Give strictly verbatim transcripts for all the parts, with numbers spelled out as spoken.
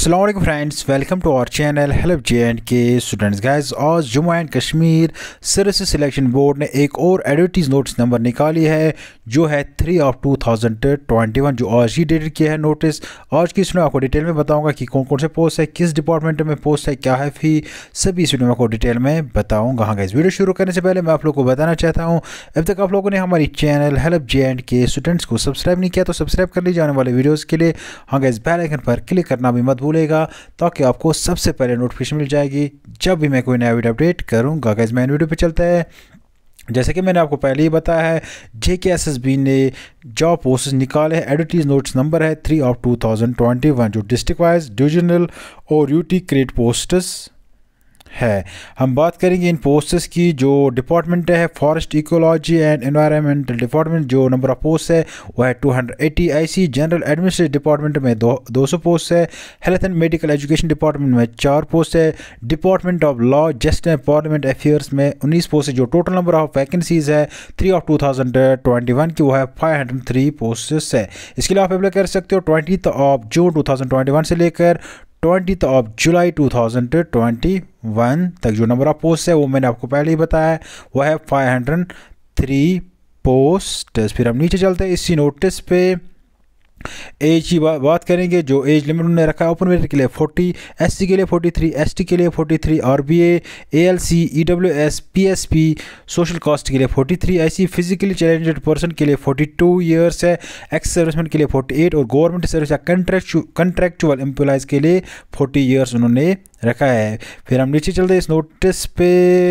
अस्सलाम वालेकुम friends, welcome to our channel help J and K students. Guys, आज Jammu and Kashmir services selection board ने एक और एडवर्टीज नोटिस नंबर निकाली है जो है three of two thousand twenty one, जो आज ही डेटेड किया है नोटिस। आज की इसमें आपको डिटेल में बताऊंगा कि कौन कौन से पोस्ट है, किस डिपार्टमेंट में पोस्ट है, क्या है फी, सभी इस वीडियो में आपको डिटेल में बताऊँगा। हाँ गाइस, वीडियो शुरू करने से पहले मैं आप लोग को बताना चाहता हूँ, अब तक आप लोगों ने हमारी channel help J and K students को सब्सक्राइब नहीं किया तो सब्सक्राइब कर लीजिए आने वाले वीडियोज़ के लिए। हाँ गाइस, बेल आइकन पर क्लिक करना भी मत भूलेगा ताकि आपको सबसे पहले नोटिफिकेशन मिल जाएगी जब भी मैं कोई नया वीडियो अपडेट करूंगा। गाइस, मैं वीडियो पे चलता है। जैसे कि मैंने आपको पहले ही बताया है, J K S S B ने जॉब पोस्ट निकाले हैं। एडवर्टीज नोटिस नंबर है three of two thousand twenty one, जो डिस्ट्रिक्ट वाइज, डिविजनल और यूटी क्रेड पोस्ट्स है। हम बात करेंगे इन पोस्ट्स की। जो डिपार्टमेंट है forest ecology and environmental department, जो नंबर ऑफ पोस्ट है वो है टू हंड्रेड एटी। आईसी जनरल एडमिनिस्ट्रेटिव डिपार्टमेंट में दो दो सौ पोस्ट है। Health and medical education department में चार पोस्ट है। Department of law, justice and parliament affairs में उन्नीस पोस्ट है। जो टोटल नंबर ऑफ वैकेंसीज है three of two thousand twenty one की, वो है फाइव हंड्रेड थ्री पोस्ट है। इसके लिए आप अप्लाई कर सकते हो twenty of June two thousand twenty one से लेकर twenty of July two thousand twenty one तक। जो नंबर ऑफ पोस्ट है वो मैंने आपको पहले ही बताया है, वो है फाइव हंड्रेड थ्री पोस्ट। फिर हम नीचे चलते हैं इसी नोटिस पे। एज की बा, बात करेंगे। जो एज लिमिट उन्होंने रखा है ओपन मेरिट के लिए फोर्टी, एससी के लिए फोर्टी थ्री, एसटी के लिए forty three, RBA, ALC, EWS, PSP, social caste के लिए फोर्टी थ्री, ऐसी फिजिकली चैलेंज्ड पर्सन के लिए फोर्टी टू इयर्स है, एक्स सर्विसमैन के लिए फोर्टी एट और गवर्नमेंट सर्विस या कंट्रैक्चुअल एम्प्लॉयज़ के लिए फोर्टी इयर्स उन्होंने रखा है। फिर हम नीचे चलते हैं इस नोटिस पे।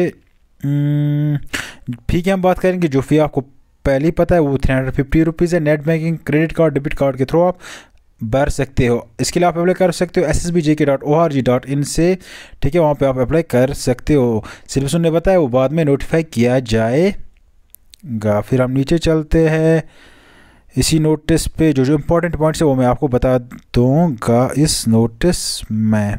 फी की हम बात करेंगे। जो फी आपको पहले ही पता है वो थ्री हंड्रेड फिफ्टी रुपीज़ है। Net banking, credit card, debit card के थ्रू आप भर सकते हो। इसके लिए आप अप्लाई कर सकते हो S S B J K dot O R G dot in से, ठीक है, वहाँ पे आप अप्लाई कर सकते हो। सिलेबस उन्होंने बताया वो बाद में नोटिफाई किया जाएगा। फिर हम नीचे चलते हैं इसी नोटिस पे। जो जो इम्पोर्टेंट पॉइंट्स है वो मैं आपको बता दूँगा इस नोटिस में।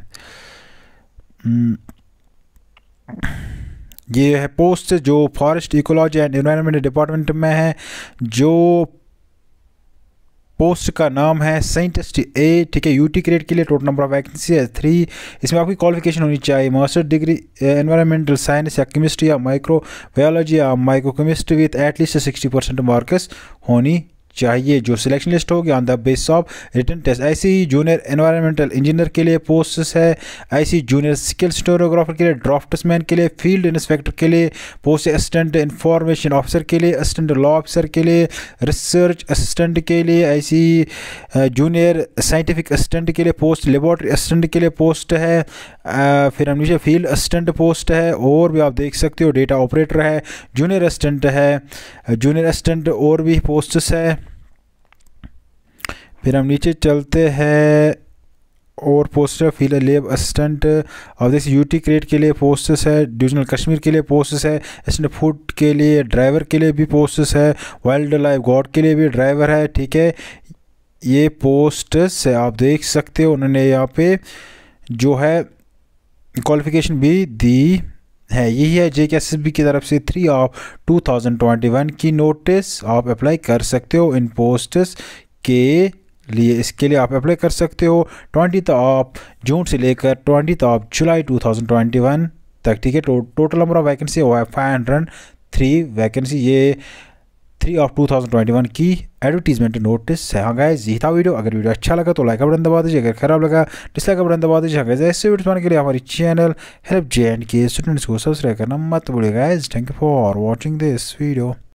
ये है पोस्ट जो forest ecology and environment department में है। जो पोस्ट का नाम है साइंटिस्ट ए, ठीक है, यूटी ग्रेड के लिए टोटल नंबर ऑफ वैकेंसी है थ्री। इसमें आपकी क्वालिफिकेशन होनी चाहिए मास्टर डिग्री एनवायरमेंटल साइंस या केमिस्ट्री या माइक्रो बायोलॉजी या micro chemistry with at least sixty percent marks होनी चाहिए। जो सिलेक्शन लिस्ट होगी on the base of written test. आईसी जूनियर एनवायरमेंटल इंजीनियर के लिए पोस्ट है। आईसी जूनियर स्किल स्टोरोग्राफर के लिए, ड्राफ्ट्समैन के लिए, फील्ड इंस्पेक्टर के लिए पोस्ट, असिस्टेंट इंफॉर्मेशन ऑफिसर के लिए, असिस्टेंट लॉ ऑफिसर के लिए, रिसर्च असिस्टेंट के लिए, आईसी जूनियर साइंटिफिक असिस्टेंट के लिए पोस्ट, लेबोरेटरी असिस्टेंट के लिए पोस्ट है। आ, फिर हम नीचे फील्ड असिस्टेंट पोस्ट है। और भी आप देख सकते हो डेटा ऑपरेटर है, जूनियर असिस्टेंट है, जूनियर असिस्टेंट और भी पोस्ट्स है। फिर हम नीचे चलते हैं और पोस्टर फील्ड लेब असिस्टेंट और जैसे यूटी क्रेड के लिए पोस्ट्स है, डिविजनल कश्मीर के लिए पोस्ट्स है, असिस्टेंट फूड के लिए, ड्राइवर के लिए भी पोस्ट्स है, वाइल्ड लाइफ गार्ड के लिए भी ड्राइवर है, ठीक है। ये पोस्ट्स है, आप देख सकते हो उन्होंने यहाँ पे जो है क्वालिफिकेशन भी दी है। यही है J K S S B की तरफ से three of two thousand twenty one की नोटिस। आप अप्लाई कर सकते हो इन पोस्ट्स के लिए। इसके लिए आप अप्लाई कर सकते हो ट्वेंटी ऑफ जून से लेकर twenty of July two thousand twenty one तक, ठीक है। टो, टोटल नंबर ऑफ वैकेंसी हुआ है फाइव हंड्रेड थ्री वैकेंसी। ये three of two thousand twenty one की एडवर्टीजमेंट नोटिस है। हाँ गाइस, यही था वीडियो। अगर वीडियो अच्छा लगा तो लाइक का बटन दबा दीजिए, अगर खराब लगा डिसलाइक का बटन दबा दीजिए। हाँ गाइस, ऐसे वीडियो पाने के लिए हमारी channel help J and K students को सब्सक्राइब करना मत भूलिएगा guys. Thank you for watching this video.